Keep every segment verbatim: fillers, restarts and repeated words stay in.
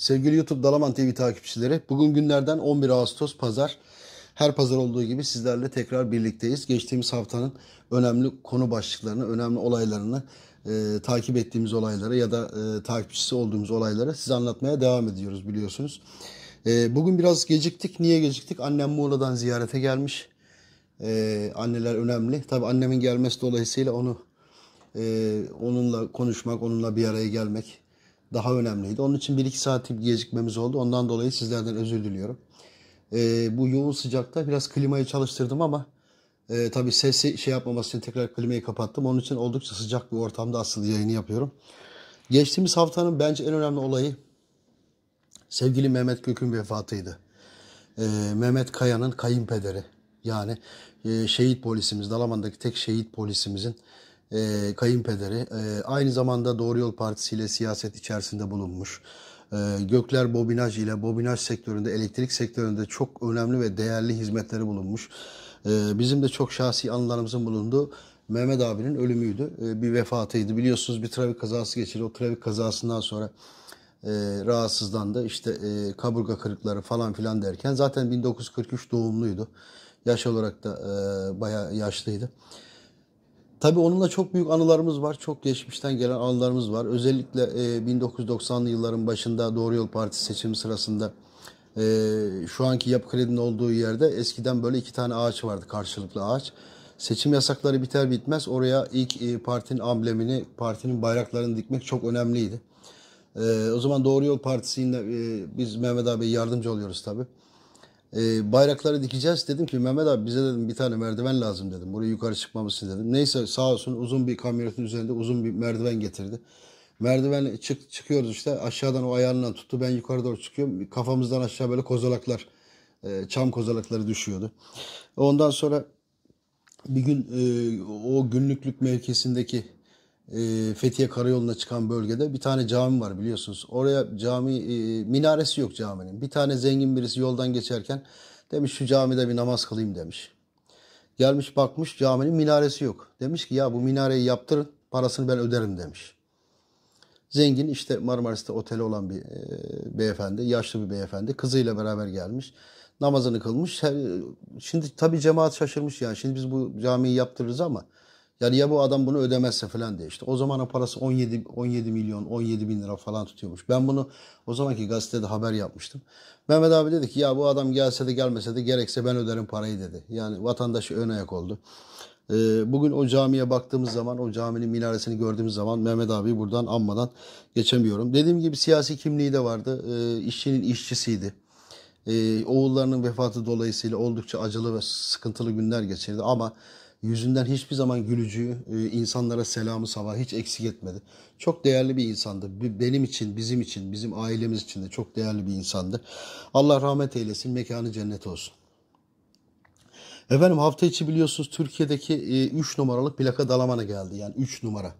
Sevgili YouTube Dalaman T V takipçileri, bugün günlerden on bir Ağustos Pazar. Her pazar olduğu gibi sizlerle tekrar birlikteyiz. Geçtiğimiz haftanın önemli konu başlıklarını, önemli olaylarını, e, takip ettiğimiz olayları ya da e, takipçisi olduğumuz olayları size anlatmaya devam ediyoruz biliyorsunuz. E, bugün biraz geciktik. Niye geciktik? Annem Muğla'dan ziyarete gelmiş. E, anneler önemli. Tabii annemin gelmesi dolayısıyla onu e, onunla konuşmak, onunla bir araya gelmek daha önemliydi. Onun için bir iki saat gecikmemiz oldu. Ondan dolayı sizlerden özür diliyorum. Ee, bu yoğun sıcakta biraz klimayı çalıştırdım ama e, tabii sesi şey yapmaması için tekrar klimayı kapattım. Onun için oldukça sıcak bir ortamda asıl yayını yapıyorum. Geçtiğimiz haftanın bence en önemli olayı sevgili Mehmet Gök'ün vefatıydı. Ee, Mehmet Kaya'nın kayınpederi. Yani e, şehit polisimiz, Dalaman'daki tek şehit polisimizin e, kayınpederi. E, aynı zamanda Doğru Yol Partisi ile siyaset içerisinde bulunmuş. E, Gökler Bobinaj ile bobinaj sektöründe, elektrik sektöründe çok önemli ve değerli hizmetleri bulunmuş. E, bizim de çok şahsi anılarımızın bulunduğu Mehmet abinin ölümüydü. E, bir vefatıydı. Biliyorsunuz bir trafik kazası geçirdi. O trafik kazasından sonra e, rahatsızlandı. İşte e, kaburga kırıkları falan filan derken zaten bin dokuz yüz kırk üç doğumluydu. Yaş olarak da e, bayağı yaşlıydı. Tabii onunla çok büyük anılarımız var. Çok geçmişten gelen anılarımız var. Özellikle e, bin dokuz yüz doksanlı yılların başında Doğru Yol Partisi seçimi sırasında e, şu anki Yapı Kredi'nin olduğu yerde eskiden böyle iki tane ağaç vardı, karşılıklı ağaç. Seçim yasakları biter bitmez oraya ilk e, partinin amblemini, partinin bayraklarını dikmek çok önemliydi. E, o zaman Doğru Yol Partisi'yle e, biz Mehmet abi yardımcı oluyoruz tabii. E, bayrakları dikeceğiz. Dedim ki Mehmet abi bize dedim bir tane merdiven lazım dedim. Buraya yukarı çıkmamız için dedim. Neyse sağ olsun uzun bir kamyonetin üzerinde uzun bir merdiven getirdi. Merdiven çık, çıkıyoruz işte aşağıdan o ayağından tuttu. Ben yukarı doğru çıkıyorum. Kafamızdan aşağı böyle kozalaklar, e, çam kozalakları düşüyordu. Ondan sonra bir gün e, o günlüklük mevkisindeki e, Fethiye Karayolu'na çıkan bölgede bir tane cami var biliyorsunuz. Oraya cami, e, minaresi yok caminin. Bir tane zengin birisi yoldan geçerken demiş şu camide bir namaz kılayım demiş. Gelmiş bakmış caminin minaresi yok. Demiş ki ya bu minareyi yaptırın parasını ben öderim demiş. Zengin işte Marmaris'te oteli olan bir e, beyefendi, yaşlı bir beyefendi. Kızıyla beraber gelmiş. Namazını kılmış. Şimdi tabii cemaat şaşırmış yani. Şimdi biz bu camiyi yaptırırız ama yani ya bu adam bunu ödemezse falan diye işte. O zamanın parası on yedi, on yedi milyon, on yedi bin lira falan tutuyormuş. Ben bunu o zamanki gazetede haber yapmıştım. Mehmet abi dedi ki ya bu adam gelse de gelmese de gerekse ben öderim parayı dedi. Yani vatandaşı ön ayak oldu. Bugün o camiye baktığımız zaman, o caminin minaresini gördüğümüz zaman Mehmet abi buradan anmadan geçemiyorum. Dediğim gibi siyasi kimliği de vardı. İşçinin işçisiydi. Oğullarının vefatı dolayısıyla oldukça acılı ve sıkıntılı günler geçirdi. Ama yüzünden hiçbir zaman gülücüğü, insanlara selamı sabah hiç eksik etmedi. Çok değerli bir insandı. Benim için, bizim için, bizim ailemiz için de çok değerli bir insandı. Allah rahmet eylesin, mekanı cennet olsun. Efendim hafta içi biliyorsunuz Türkiye'deki üç numaralı plaka Dalaman'a geldi. Yani üç numara.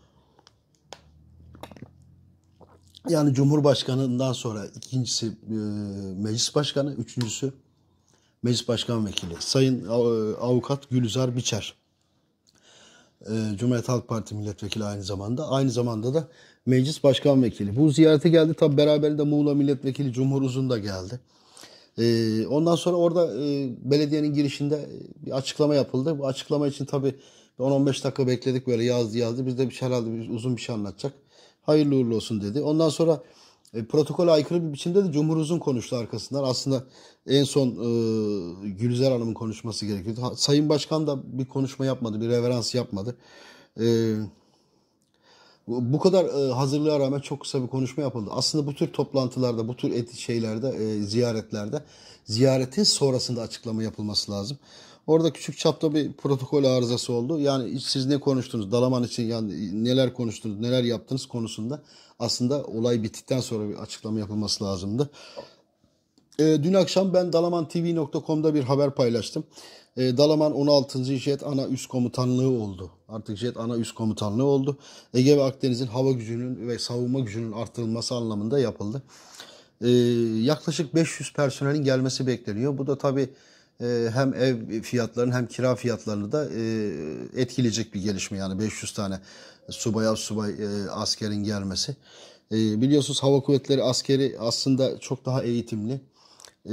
Yani Cumhurbaşkanı'ndan sonra ikincisi e, Meclis Başkanı, üçüncüsü Meclis Başkan Vekili. Sayın e, Avukat Gülizar Biçer. E, Cumhuriyet Halk Partisi Milletvekili aynı zamanda. Aynı zamanda da Meclis Başkan Vekili. Bu ziyarete geldi. Tabi beraberinde Muğla Milletvekili Cumhur Uzun da geldi. E, ondan sonra orada e, belediyenin girişinde bir açıklama yapıldı. Bu açıklama için tabi on on beş dakika bekledik böyle yazdı yazdı. Biz de bir şey herhalde bir, uzun bir şey anlatacak. Hayırlı uğurlu olsun dedi. Ondan sonra e, protokole aykırı bir biçimde de Cumhur Uzun konuştu arkasından. Aslında en son e, Gülizar Hanım'ın konuşması gerekiyordu. Ha, Sayın Başkan da bir konuşma yapmadı, bir reverans yapmadı. E, bu kadar e, hazırlığa rağmen çok kısa bir konuşma yapıldı. Aslında bu tür toplantılarda, bu tür eti şeylerde, e, ziyaretlerde, ziyaretin sonrasında açıklama yapılması lazım. Orada küçük çapta bir protokol arızası oldu. Yani siz ne konuştunuz, Dalaman için yani neler konuştunuz, neler yaptınız konusunda aslında olay bittikten sonra bir açıklama yapılması lazımdı. E, dün akşam ben dalaman t v nokta com'da bir haber paylaştım. E, Dalaman on altıncı Jet Ana Üst Komutanlığı oldu. Artık Jet Ana Üst Komutanlığı oldu. Ege ve Akdeniz'in hava gücünün ve savunma gücünün artırılması anlamında yapıldı. E, yaklaşık beş yüz personelin gelmesi bekleniyor. Bu da tabii e, hem ev fiyatlarını hem kira fiyatlarını da e, etkileyecek bir gelişme. Yani beş yüz tane subay subay e, askerin gelmesi. E, biliyorsunuz hava kuvvetleri askeri aslında çok daha eğitimli, e,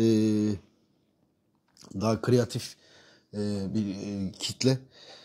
daha kreatif e, bir e, kitle.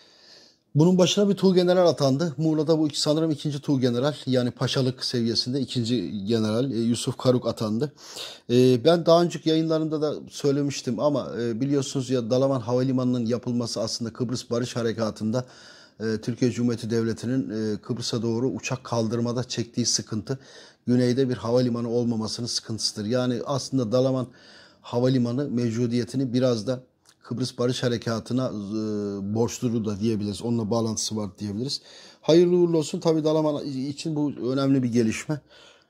Bunun başına bir tuğgeneral atandı. Muğla'da bu iki, sanırım ikinci tuğgeneral, yani paşalık seviyesinde ikinci general e, Yusuf Karuk atandı. E, ben daha önceki yayınlarında da söylemiştim ama e, biliyorsunuz ya, Dalaman Havalimanı'nın yapılması aslında Kıbrıs Barış Harekatı'nda e, Türkiye Cumhuriyeti Devleti'nin e, Kıbrıs'a doğru uçak kaldırmada çektiği sıkıntı, güneyde bir havalimanı olmamasının sıkıntısıdır. Yani aslında Dalaman Havalimanı mevcudiyetini biraz da Kıbrıs Barış Harekatı'na e, borçlu da diyebiliriz. Onunla bağlantısı var diyebiliriz. Hayırlı uğurlu olsun. Tabii Dalaman için bu önemli bir gelişme.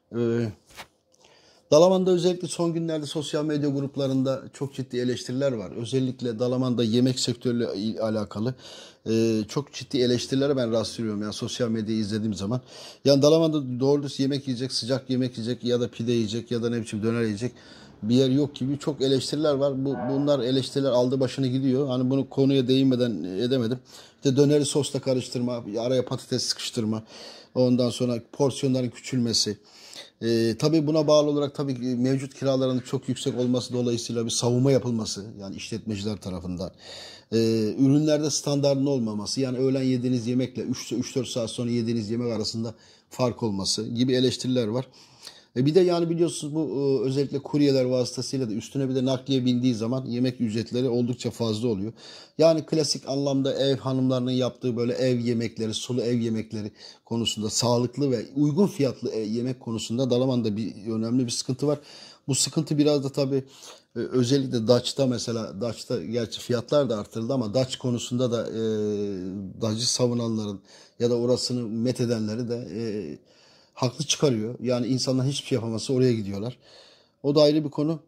E, Dalaman'da özellikle son günlerde sosyal medya gruplarında çok ciddi eleştiriler var. Özellikle Dalaman'da yemek sektörüyle alakalı e, çok ciddi eleştirilere ben rastlıyorum. Yani sosyal medyayı izlediğim zaman. Yani Dalaman'da doğru düz yemek yiyecek, sıcak yemek yiyecek ya da pide yiyecek ya da ne biçim döner yiyecek bir yer yok gibi çok eleştiriler var. Bu, bunlar eleştiriler aldı başını gidiyor. Hani bunu konuya değinmeden edemedim. İşte döneri sosla karıştırma, araya patates sıkıştırma, ondan sonra porsiyonların küçülmesi. Ee, tabii buna bağlı olarak tabii mevcut kiraların çok yüksek olması dolayısıyla bir savunma yapılması, yani işletmeciler tarafından. Ee, ürünlerde standartın olmaması, yani öğlen yediğiniz yemekle üç dört saat sonra yediğiniz yemek arasında fark olması gibi eleştiriler var. E bir de yani biliyorsunuz bu e, özellikle kuryeler vasıtasıyla da üstüne bir de nakliye bindiği zaman yemek ücretleri oldukça fazla oluyor. Yani klasik anlamda ev hanımlarının yaptığı böyle ev yemekleri, sulu ev yemekleri konusunda, sağlıklı ve uygun fiyatlı e, yemek konusunda Dalaman'da bir önemli bir sıkıntı var. Bu sıkıntı biraz da tabii e, özellikle Daç'ta, mesela Daç'ta gerçi fiyatlar da artırıldı ama Daç konusunda da e, Daç'ı savunanların ya da orasını methedenleri de e, haklı çıkarıyor. Yani insanlar hiçbir şey yapaması oraya gidiyorlar. O da ayrı bir konu.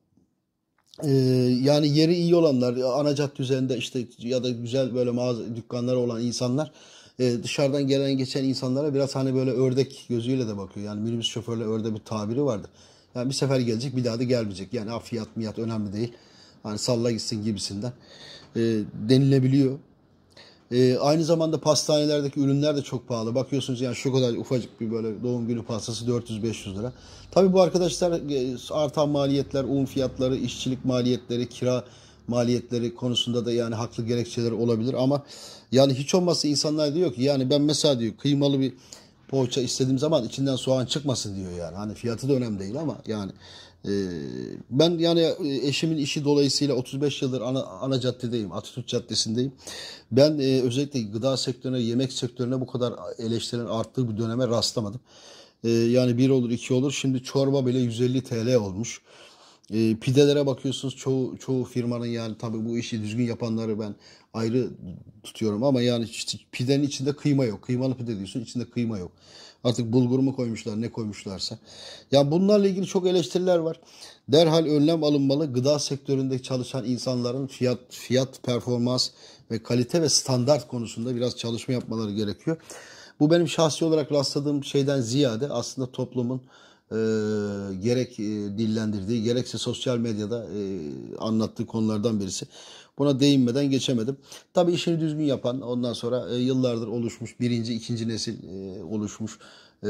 Ee, yani yeri iyi olanlar, ana cadde üzerinde işte ya da güzel böyle mağaza dükkanları olan insanlar e, dışarıdan gelen geçen insanlara biraz hani böyle ördek gözüyle de bakıyor. Yani minibüs şoförle ördek bir tabiri vardı. Yani bir sefer gelecek, bir daha da gelmeyecek. Yani ha, fiyat miyat önemli değil. Hani salla gitsin gibisinden e, denilebiliyor. Ee, aynı zamanda pastanelerdeki ürünler de çok pahalı. Bakıyorsunuz yani şu kadar ufacık bir böyle doğum günü pastası dört yüz beş yüz lira. Tabii bu arkadaşlar e, artan maliyetler, un fiyatları, işçilik maliyetleri, kira maliyetleri konusunda da yani haklı gerekçeleri olabilir ama yani hiç olmazsa insanlar diyor ki, yani ben mesela diyor kıymalı bir poğaça istediğim zaman içinden soğan çıkmasın diyor yani. Hani fiyatı da önemli değil ama yani e, ben yani e, eşimin işi dolayısıyla otuz beş yıldır ana, ana caddedeyim. Atatürk Caddesi'ndeyim. Ben e, özellikle gıda sektörüne, yemek sektörüne bu kadar eleştirilerin arttığı bir döneme rastlamadım. E, yani bir olur, iki olur. Şimdi çorba bile yüz elli T L olmuş. E, pidelere bakıyorsunuz, çoğu çoğu firmanın, yani tabii bu işi düzgün yapanları ben ayrı tutuyorum ama yani işte pidenin içinde kıyma yok. Kıymalı pide diyorsun, içinde kıyma yok. Artık bulgur mu koymuşlar, ne koymuşlarsa. Ya bunlarla ilgili çok eleştiriler var. Derhal önlem alınmalı. Gıda sektöründe çalışan insanların fiyat fiyat performans ve kalite ve standart konusunda biraz çalışma yapmaları gerekiyor. Bu benim şahsi olarak rastladığım şeyden ziyade aslında toplumun e, gerek e, dillendirdiği gerekse sosyal medyada e, anlattığı konulardan birisi. Buna değinmeden geçemedim. Tabii işini düzgün yapan, ondan sonra e, yıllardır oluşmuş birinci, ikinci nesil e, oluşmuş e,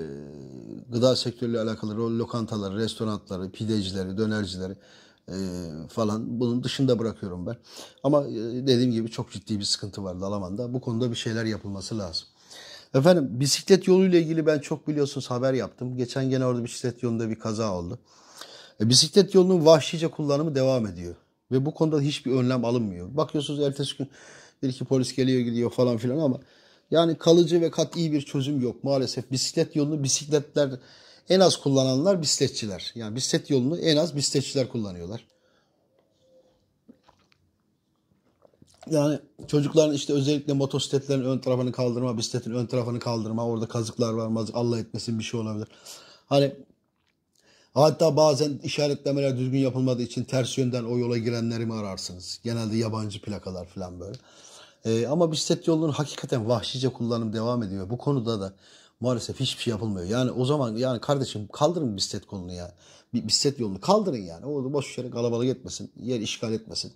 gıda sektörüyle alakalı lokantaları, restoranları, pidecileri, dönercileri e, falan bunun dışında bırakıyorum ben. Ama e, dediğim gibi çok ciddi bir sıkıntı var Dalaman'da. Bu konuda bir şeyler yapılması lazım. Efendim, bisiklet yoluyla ilgili ben çok biliyorsunuz haber yaptım. Geçen gene orada bisiklet yolunda bir kaza oldu. E, bisiklet yolunun vahşice kullanımı devam ediyor. Ve bu konuda hiçbir önlem alınmıyor. Bakıyorsunuz ertesi gün bir iki polis geliyor gidiyor falan filan ama yani kalıcı ve kat'i bir çözüm yok. Maalesef bisiklet yolunu bisikletler en az kullananlar bisikletçiler. Yani bisiklet yolunu en az bisikletçiler kullanıyorlar. Yani çocukların işte özellikle motosikletlerin ön tarafını kaldırma, bisikletin ön tarafını kaldırma, orada kazıklar var, mazık, Allah etmesin bir şey olabilir. Hani hatta bazen işaretlemeler düzgün yapılmadığı için ters yönden o yola girenleri mi ararsınız? Genelde yabancı plakalar falan böyle. Ee, ama bisiklet yolunun hakikaten vahşice kullanım devam ediyor. Bu konuda da maalesef hiçbir şey yapılmıyor. Yani o zaman yani kardeşim kaldırın bisiklet kolunu ya. Bir bisiklet yolunu kaldırın yani. Orada boş yere kalabalık etmesin. Yer işgal etmesin.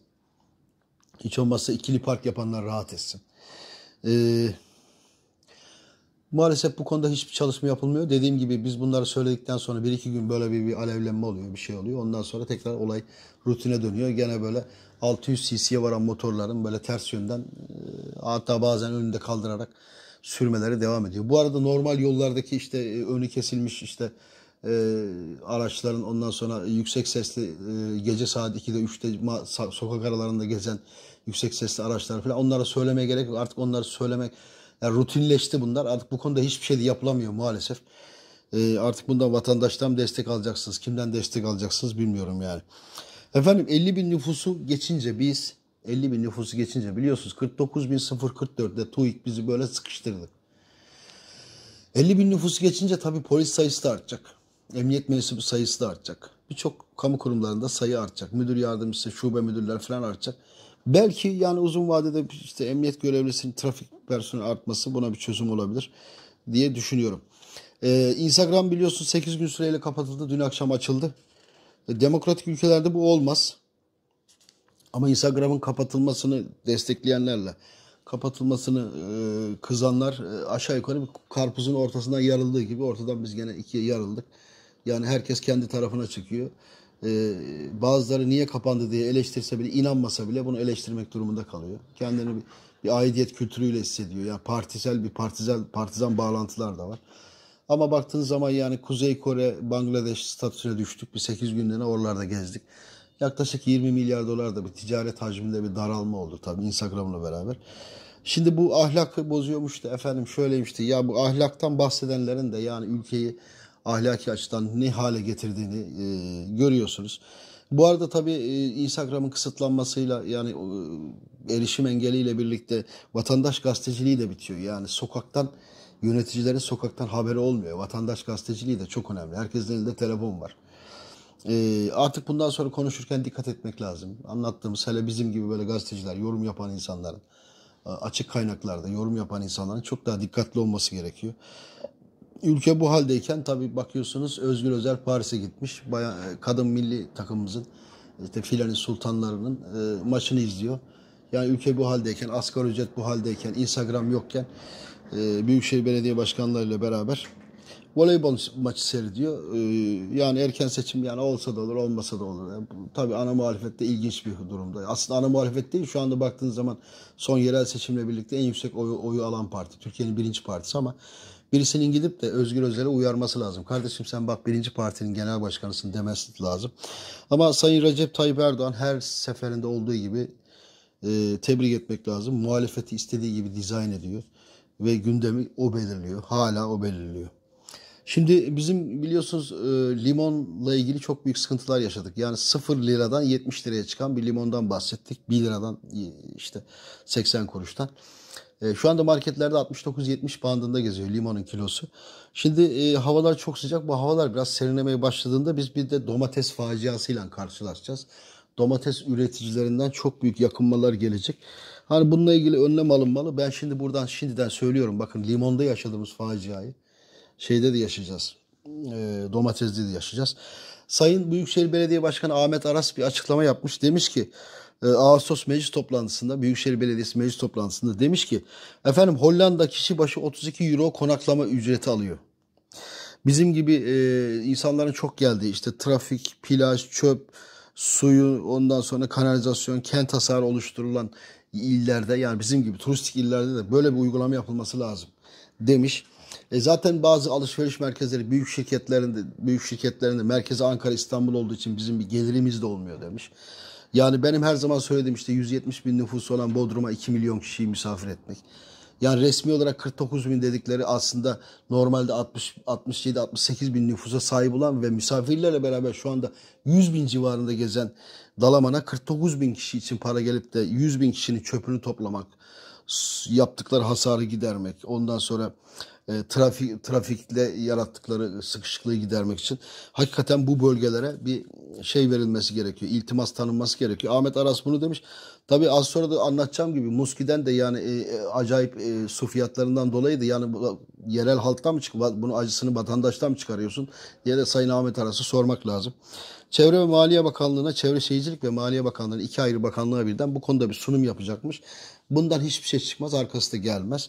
Hiç olmazsa ikili park yapanlar rahat etsin. Ee, Maalesef bu konuda hiçbir çalışma yapılmıyor. Dediğim gibi biz bunları söyledikten sonra bir iki gün böyle bir, bir alevlenme oluyor, bir şey oluyor. Ondan sonra tekrar olay rutine dönüyor. Gene böyle altı yüz cc'ye varan motorların böyle ters yönden, hatta bazen önünde kaldırarak sürmeleri devam ediyor. Bu arada normal yollardaki işte önü kesilmiş işte e, araçların, ondan sonra yüksek sesli e, gece saat ikide üçte sokak aralarında gezen yüksek sesli araçlar falan, onlara söylemeye gerek yok. Artık onları söylemek yani rutinleşti bunlar. Artık bu konuda hiçbir şey de yapılamıyor maalesef. E, artık bundan vatandaştan destek alacaksınız. Kimden destek alacaksınız bilmiyorum yani. Efendim elli bin nüfusu geçince biz elli bin nüfusu geçince biliyorsunuz kırk dokuz bin kırk dörtte TÜİK bizi böyle sıkıştırdı. elli bin nüfusu geçince tabii polis sayısı da artacak. Emniyet mensubu sayısı da artacak. Birçok kamu kurumlarında sayı artacak. Müdür yardımcısı, şube müdürler falan artacak. Belki yani uzun vadede işte emniyet görevlisinin, trafik personeli artması buna bir çözüm olabilir diye düşünüyorum. Ee, Instagram biliyorsun sekiz gün süreyle kapatıldı. Dün akşam açıldı. E, demokratik ülkelerde bu olmaz. Ama Instagram'ın kapatılmasını destekleyenlerle kapatılmasını e, kızanlar e, aşağı yukarı bir karpuzun ortasından yarıldığı gibi ortadan biz gene ikiye yarıldık. Yani herkes kendi tarafına çıkıyor. E, bazıları niye kapandı diye eleştirse bile, inanmasa bile bunu eleştirmek durumunda kalıyor. Kendini bir, bir aidiyet kültürüyle hissediyor. Yani partisel bir partizan, partizan bağlantılar da var. Ama baktığınız zaman yani Kuzey Kore, Bangladeş statüsüne düştük. Bir sekiz günlüğüne oralarda gezdik. Yaklaşık yirmi milyar dolar da bir ticaret hacminde bir daralma oldu tabii Instagram'la beraber. Şimdi bu ahlakı bozuyormuş da efendim şöyleymişti. Ya bu ahlaktan bahsedenlerin de yani ülkeyi ahlaki açıdan ne hale getirdiğini e, görüyorsunuz. Bu arada tabii e, Instagram'ın kısıtlanmasıyla yani e, erişim engeliyle birlikte vatandaş gazeteciliği de bitiyor. Yani sokaktan yöneticilerin sokaktan haberi olmuyor. Vatandaş gazeteciliği de çok önemli. Herkesin elinde telefon var. Ee, artık bundan sonra konuşurken dikkat etmek lazım. Anlattığımız hele bizim gibi böyle gazeteciler, yorum yapan insanların, açık kaynaklarda yorum yapan insanların çok daha dikkatli olması gerekiyor. Ülke bu haldeyken tabii bakıyorsunuz Özgür Özel Paris'e gitmiş. Bayağı, kadın milli takımımızın işte filenin sultanlarının e, maçını izliyor. Yani ülke bu haldeyken, asgari ücret bu haldeyken, Instagram yokken e, Büyükşehir Belediye Başkanlarıyla beraber voleybol maçı seyrediyor. Ee, yani erken seçim yani olsa da olur, olmasa da olur. Yani, tabii ana muhalefette ilginç bir durumda. Aslında ana muhalefet değil. Şu anda baktığınız zaman son yerel seçimle birlikte en yüksek oyu, oyu alan parti. Türkiye'nin birinci partisi ama birisinin gidip de Özgür Özel'e uyarması lazım. Kardeşim sen bak birinci partinin genel başkanısın demesi lazım. Ama Sayın Recep Tayyip Erdoğan her seferinde olduğu gibi e, tebrik etmek lazım. Muhalefeti istediği gibi dizayn ediyor. Ve gündemi o belirliyor. Hala o belirliyor. Şimdi bizim biliyorsunuz e, limonla ilgili çok büyük sıkıntılar yaşadık. Yani sıfır liradan yetmiş liraya çıkan bir limondan bahsettik. bir liradan işte seksen kuruştan. E, şu anda marketlerde altmış dokuz yetmiş bandında geziyor limonun kilosu. Şimdi e, havalar çok sıcak. Bu havalar biraz serinlemeye başladığında biz bir de domates faciasıyla karşılaşacağız. Domates üreticilerinden çok büyük yakınmalar gelecek. Hani bununla ilgili önlem alınmalı. Ben şimdi buradan şimdiden söylüyorum. Bakın limonda yaşadığımız faciayı şeyde de yaşayacağız. E, domatesde de yaşayacağız. Sayın Büyükşehir Belediye Başkanı Ahmet Aras bir açıklama yapmış. Demiş ki e, Ağustos meclis toplantısında, Büyükşehir Belediyesi meclis toplantısında demiş ki efendim Hollanda kişi başı otuz iki euro konaklama ücreti alıyor. Bizim gibi e, insanların çok geldiği işte trafik, plaj, çöp, suyu, ondan sonra kanalizasyon, kent hasarı oluşturulan illerde yani bizim gibi turistik illerde de böyle bir uygulama yapılması lazım demiş. E zaten bazı alışveriş merkezleri büyük şirketlerinde büyük şirketlerinde merkezi Ankara, İstanbul olduğu için bizim bir gelirimiz de olmuyor demiş. Yani benim her zaman söylediğim işte yüz yetmiş bin nüfusu olan Bodrum'a iki milyon kişiyi misafir etmek. Yani resmi olarak kırk dokuz bin dedikleri aslında normalde altmış, altmış yedi, altmış sekiz bin nüfusa sahip olan ve misafirlerle beraber şu anda yüz bin civarında gezen Dalaman'a kırk dokuz bin kişi için para gelip de yüz bin kişinin çöpünü toplamak, yaptıkları hasarı gidermek, ondan sonra e, trafik trafikle yarattıkları sıkışıklığı gidermek için hakikaten bu bölgelere bir şey verilmesi gerekiyor. İltimas tanınması gerekiyor. Ahmet Aras bunu demiş. Tabii az sonra da anlatacağım gibi Muski'den de yani e, acayip e, su fiyatlarından dolayı da yani bu, yerel halktan mı çıkıyor? Bunun acısını vatandaştan mı çıkarıyorsun diye de Sayın Ahmet Aras'ı sormak lazım. Çevre ve Maliye Bakanlığı'na, Çevre Şehircilik ve Maliye Bakanlığı'na iki ayrı bakanlığa birden bu konuda bir sunum yapacakmış. Bundan hiçbir şey çıkmaz, arkası da gelmez.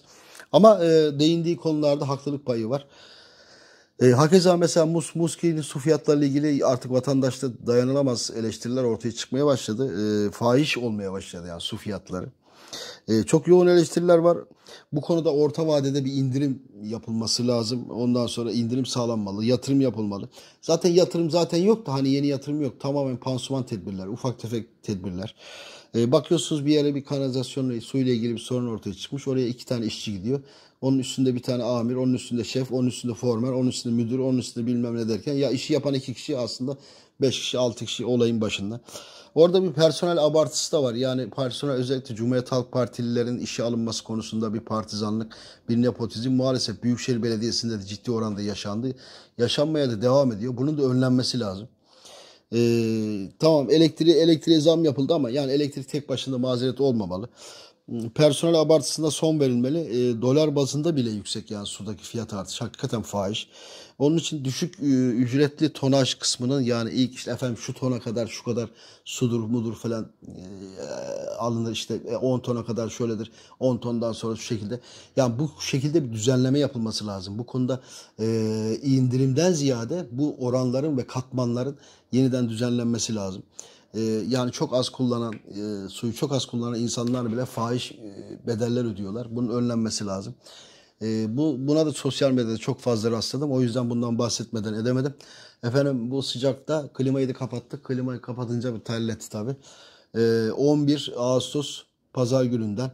Ama e, değindiği konularda haklılık payı var. E, hakeza mesela mus, muskinin su fiyatlarıyla ilgili artık vatandaşta dayanılamaz eleştiriler ortaya çıkmaya başladı. E, fahiş olmaya başladı yani su fiyatları. E, çok yoğun eleştiriler var. Bu konuda orta vadede bir indirim yapılması lazım. Ondan sonra indirim sağlanmalı, yatırım yapılmalı. Zaten yatırım zaten yok da hani yeni yatırım yok. Tamamen pansuman tedbirler, ufak tefek tedbirler. E, bakıyorsunuz bir yere bir kanalizasyonla, suyla ilgili bir sorun ortaya çıkmış. Oraya iki tane işçi gidiyor. Onun üstünde bir tane amir, onun üstünde şef, onun üstünde former, onun üstünde müdür, onun üstünde bilmem ne derken ya işi yapan iki kişi aslında beş kişi, altı kişi olayın başında. Orada bir personel abartısı da var. Yani personel özellikle Cumhuriyet Halk Partililerin işe alınması konusunda bir partizanlık, bir nepotizm maalesef Büyükşehir Belediyesi'nde de ciddi oranda yaşandı. Yaşanmaya da devam ediyor. Bunun da önlenmesi lazım. Ee, tamam elektriğe, elektriğe zam yapıldı ama yani elektrik tek başına mazeret olmamalı. Personel abartısına son verilmeli. E, dolar bazında bile yüksek yani sudaki fiyat artışı hakikaten fahiş. Onun için düşük e, ücretli tonaj kısmının yani ilk işte efendim şu tona kadar şu kadar sudur mudur falan e, alınır işte e, on tona kadar şöyledir on tondan sonra şu şekilde. Yani bu şekilde bir düzenleme yapılması lazım. Bu konuda e, indirimden ziyade bu oranların ve katmanların yeniden düzenlenmesi lazım. Ee, yani çok az kullanan, e, suyu çok az kullanan insanlar bile fahiş e, bedeller ödüyorlar. Bunun önlenmesi lazım. E, bu buna da sosyal medyada çok fazla rastladım. O yüzden bundan bahsetmeden edemedim. Efendim bu sıcakta klimayı da kapattık. Klimayı kapatınca bir terletti tabii. E, on bir Ağustos Pazar gününden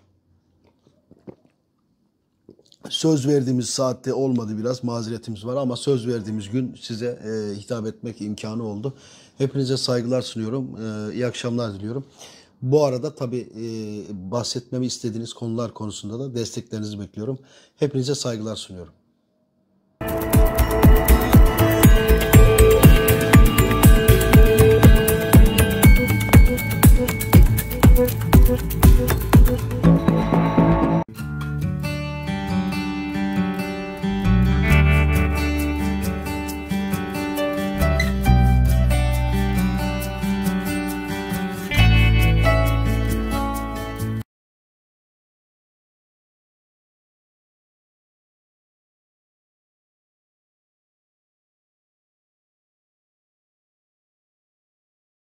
söz verdiğimiz saatte olmadı, biraz mazeretimiz var ama söz verdiğimiz gün size e, hitap etmek imkanı oldu. Hepinize saygılar sunuyorum. E, iyi akşamlar diliyorum. Bu arada tabii e, bahsetmemi istediğiniz konular konusunda da desteklerinizi bekliyorum. Hepinize saygılar sunuyorum.